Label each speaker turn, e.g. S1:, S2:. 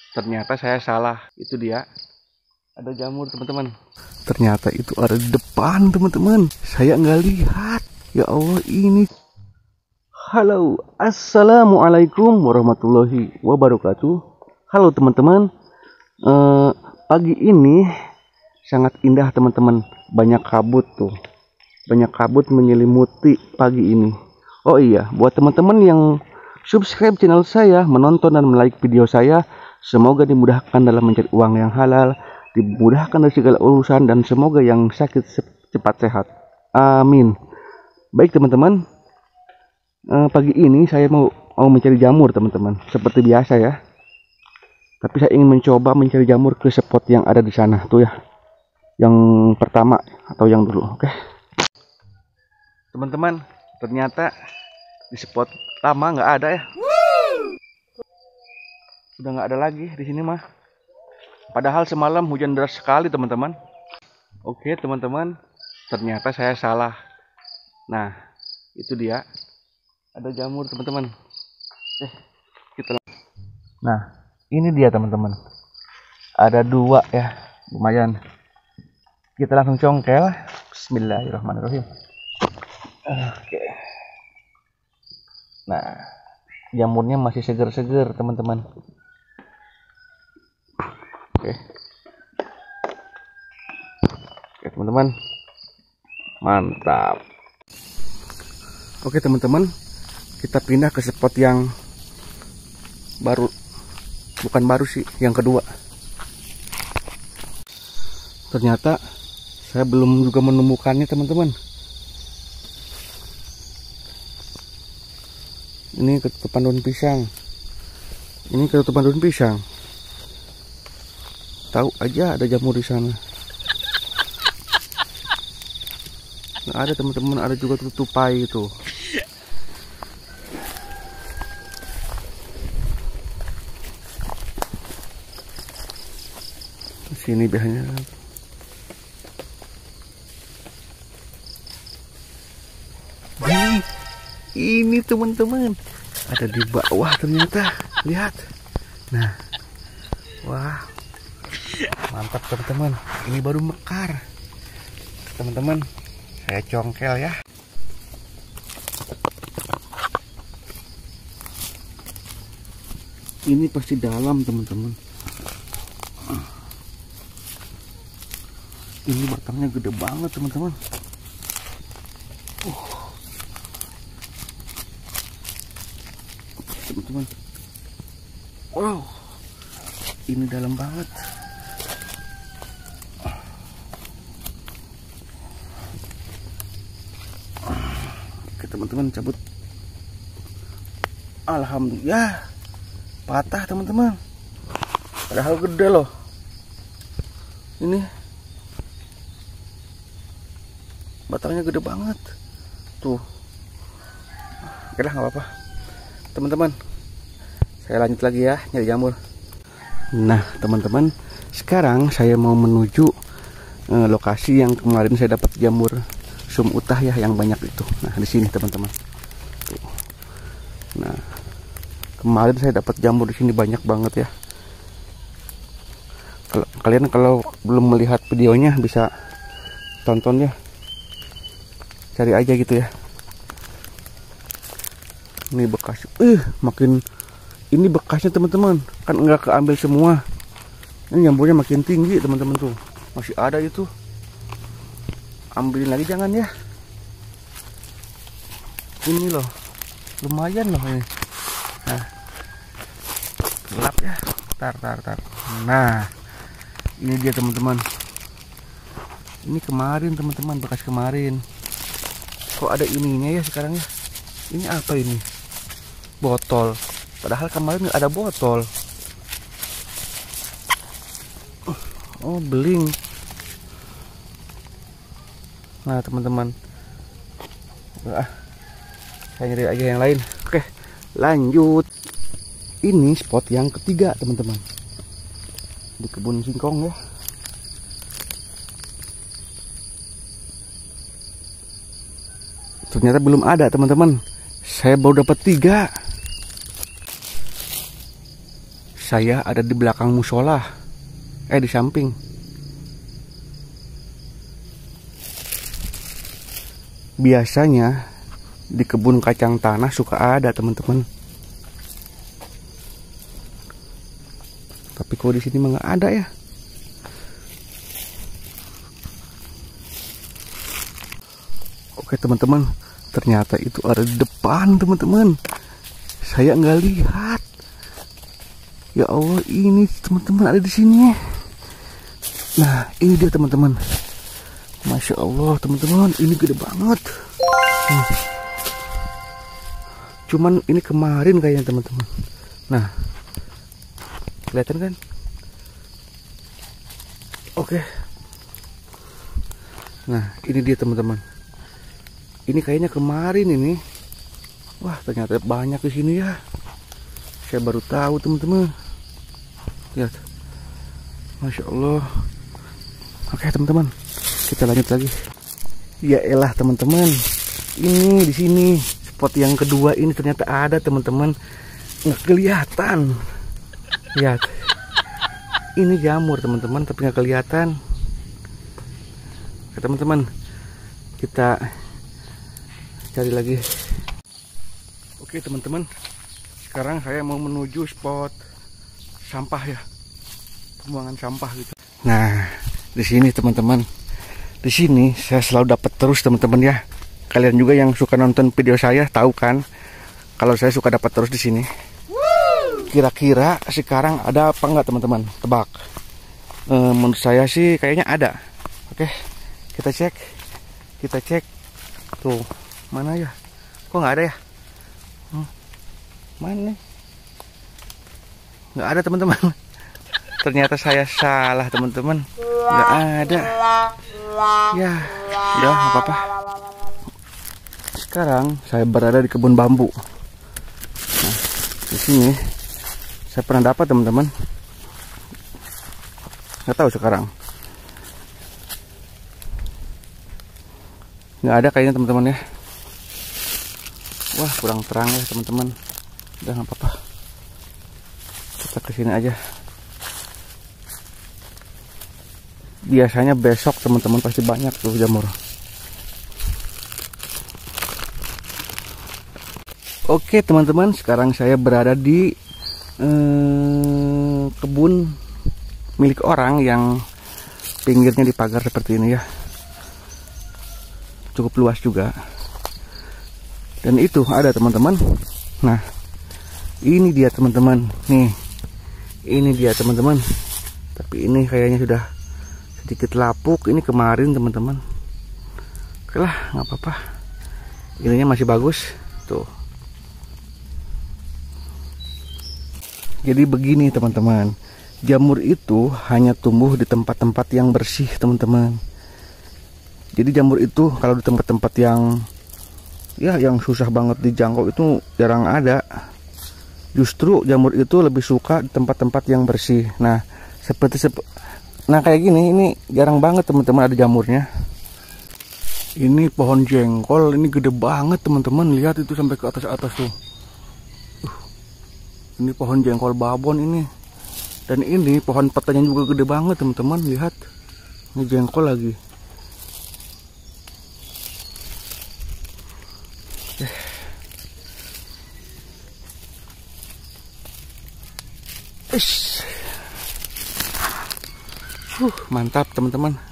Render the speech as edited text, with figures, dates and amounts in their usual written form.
S1: Ternyata saya salah. Itu dia. Ada jamur teman-teman. Ternyata itu ada di depan teman-teman. Saya nggak lihat. Ya Allah ini. Halo, assalamualaikum warahmatullahi wabarakatuh. Halo teman-teman. Pagi ini sangat indah teman-teman. Banyak kabut tuh. Banyak kabut menyelimuti pagi ini. Oh iya, buat teman-teman yang subscribe channel saya, menonton dan like video saya, semoga dimudahkan dalam mencari uang yang halal, dimudahkan dari segala urusan, dan semoga yang sakit cepat sehat. Amin. Baik teman-teman, pagi ini saya mau mencari jamur teman-teman, seperti biasa ya. Tapi saya ingin mencoba mencari jamur ke spot yang ada di sana tuh ya, yang pertama atau yang dulu. Oke teman-teman, ternyata di spot lama nggak ada ya. Udah nggak ada lagi di sini mah. Padahal semalam hujan deras sekali teman-teman. Oke teman-teman, ternyata saya salah. Nah itu dia, ada jamur teman-teman. Nah ini dia teman-teman, ada dua ya, lumayan. Kita langsung congkel. Bismillahirrahmanirrahim. Oke. Nah jamurnya masih seger-seger teman-teman. Oke teman-teman, mantap. Oke teman-teman, kita pindah ke spot yang baru, bukan baru sih, yang kedua. Ternyata saya belum juga menemukannya teman-teman. Ini ketutupan daun pisang. Ini ketutupan daun pisang. Tahu aja ada jamur di sana. Nggak ada teman-teman, ada juga tutupai itu. Sini biasanya. Ini teman-teman, ada di bawah ternyata. Lihat. Nah, wah, mantap teman-teman. Ini baru mekar. Teman-teman, saya congkel ya. Ini pasti dalam teman-teman. Ini batangnya gede banget teman-teman. Teman-teman, wow, ini dalam banget. Oke teman-teman, cabut. Alhamdulillah, patah teman-teman. Padahal gede loh. Ini batangnya gede banget tuh. Oke lah, nggak apa-apa teman-teman, saya lanjut lagi ya nyari jamur. Nah teman-teman, sekarang saya mau menuju lokasi yang kemarin saya dapat jamur sum utah ya, yang banyak itu. Nah di sini teman-teman. Nah kemarin saya dapat jamur di sini banyak banget ya. Kalau belum melihat videonya bisa tonton ya, cari aja gitu ya. Ini bekas, makin ini bekasnya teman-teman, kan enggak keambil semua. Ini jamburnya makin tinggi teman-teman tuh, masih ada itu. Ambilin lagi jangan ya. Ini loh, lumayan loh ini. Nah, gelap ya. Tar. Nah, ini dia teman-teman. Ini kemarin teman-teman, bekas kemarin. Kok ada ininya ya sekarang ya? Ini apa ini? Botol. Padahal kemarin nggak ada botol. Oh, beling. Nah teman-teman, saya nyari aja yang lain. Oke, lanjut. Ini spot yang ketiga teman-teman, di kebun singkong ya. Ternyata belum ada teman-teman. Saya baru dapat 3. Saya ada di belakang musola. Di samping. Biasanya di kebun kacang tanah suka ada, teman-teman. Tapi kok di sini mah nggak ada ya. Oke teman-teman, ternyata itu ada di depan, teman-teman. Saya nggak lihat. Ya Allah, ini teman-teman ada di sini. Nah, ini dia teman-teman. Masya Allah teman-teman, ini gede banget. Cuman ini kemarin kayaknya teman-teman. Nah, kelihatan kan? Oke. Nah, ini dia teman-teman. Ini kayaknya kemarin ini. Wah, ternyata banyak di sini ya. Saya baru tahu teman-teman. Lihat. Masya Allah. Oke teman-teman, kita lanjut lagi. Ya elah teman-teman. Ini di sini spot yang kedua ini ternyata ada teman-teman. Nggak kelihatan. Lihat. Ini jamur teman-teman, tapi nggak kelihatan. Oke teman-teman, kita cari lagi. Oke teman-teman, sekarang saya mau menuju spot sampah ya, pembuangan sampah gitu. Nah, di sini teman-teman, di sini saya selalu dapat terus teman-teman ya. Kalian juga yang suka nonton video saya tahu kan, kalau saya suka dapat terus di sini. Kira-kira sekarang ada apa enggak teman-teman? Tebak. Menurut saya sih kayaknya ada. Oke, kita cek. Kita cek. Tuh, mana ya? Kok nggak ada ya? Mana nih? Nggak ada teman-teman. Ternyata saya salah teman-teman. Nggak ada. Ya, udah nggak apa-apa. Sekarang saya berada di kebun bambu. Nah, di sini saya pernah dapat teman-teman. Nggak tahu sekarang. Nggak ada kayaknya teman-teman ya. Wah, kurang terang ya teman-teman. Udah nggak apa-apa. Kita kesini aja. Biasanya besok teman-teman pasti banyak tuh jamur. Oke teman-teman, sekarang saya berada di kebun milik orang yang pinggirnya dipagar seperti ini ya. Cukup luas juga. Dan itu ada teman-teman. Nah, ini dia teman-teman. Nih, ini dia teman-teman. Tapi ini kayaknya sudah sedikit lapuk. Ini kemarin teman-teman. Oke lah, nggak apa-apa. Ininya masih bagus. Tuh. Jadi begini teman-teman, jamur itu hanya tumbuh di tempat-tempat yang bersih teman-teman. Jadi jamur itu kalau di tempat-tempat yang susah banget dijangkau itu jarang ada. Justru jamur itu lebih suka di tempat-tempat yang bersih. Nah, nah kayak gini, ini jarang banget teman-teman ada jamurnya. Ini pohon jengkol, ini gede banget teman-teman. Lihat itu sampai ke atas-atas tuh. Ini pohon jengkol babon ini. Dan ini pohon petanya juga gede banget teman-teman. Lihat. Ini jengkol lagi. Mantap teman-teman.